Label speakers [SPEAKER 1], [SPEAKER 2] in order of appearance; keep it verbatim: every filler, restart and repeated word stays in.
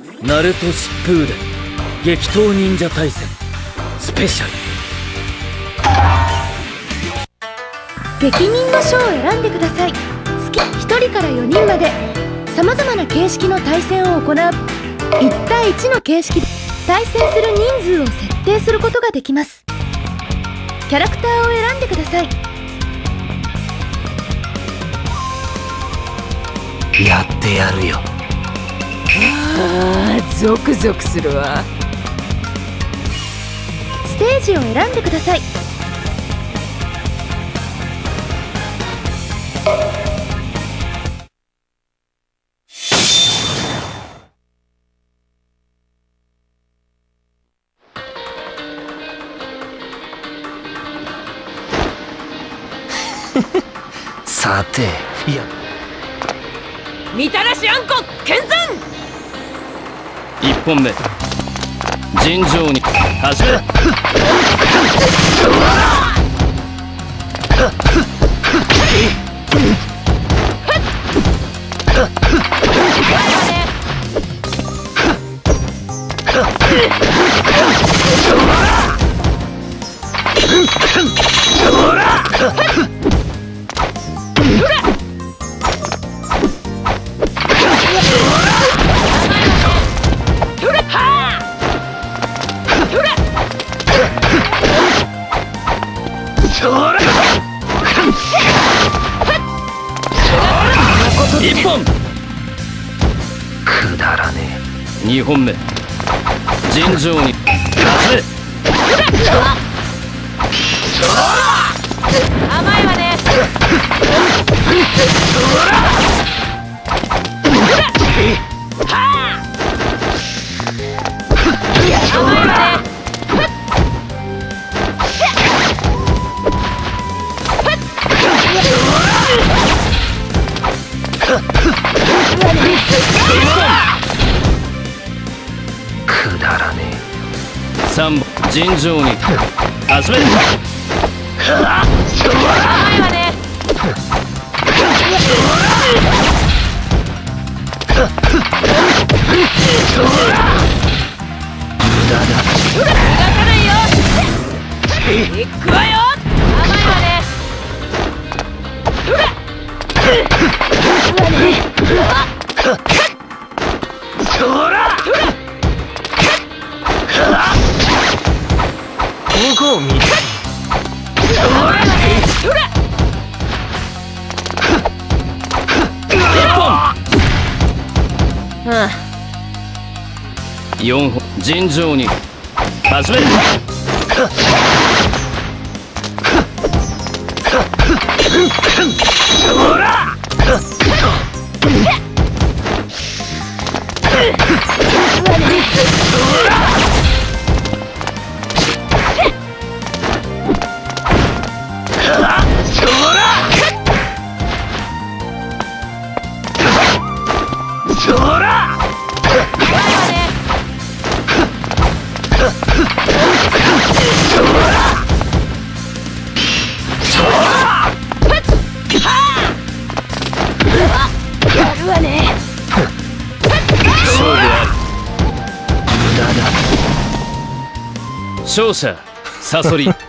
[SPEAKER 1] ナルト疾風伝激闘忍者対戦スペシャル。
[SPEAKER 2] 激忍の書を選んでください。好きひとりからよにんまでさまざまな形式の対戦を行ういち対いちの形式で対戦する人数を設定することができます。キャラクターを選んでください。
[SPEAKER 1] やってやるよ。
[SPEAKER 3] あー、ゾクゾクするわ。
[SPEAKER 2] ステージを選んでください。
[SPEAKER 1] さて、いや
[SPEAKER 3] みたらしあんこ見参。
[SPEAKER 1] いっぽんめ尋常に始め。いっぽんくだらねえ。にほんめ尋常に始め。
[SPEAKER 3] 甘いわね。甘いわね。
[SPEAKER 1] くだらねえ。さんぼん尋常に始め。
[SPEAKER 3] 甘いわね。
[SPEAKER 1] 無駄だ。
[SPEAKER 3] 逃がさないよ。行くわよ。甘いわね。
[SPEAKER 1] そらどこを見て。よんほん尋常に始め。そら勝者サソリ